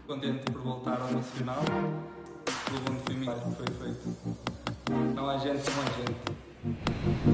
contente por voltar ao Nacional, pelo bom filme que foi feito. Não há gente como a gente.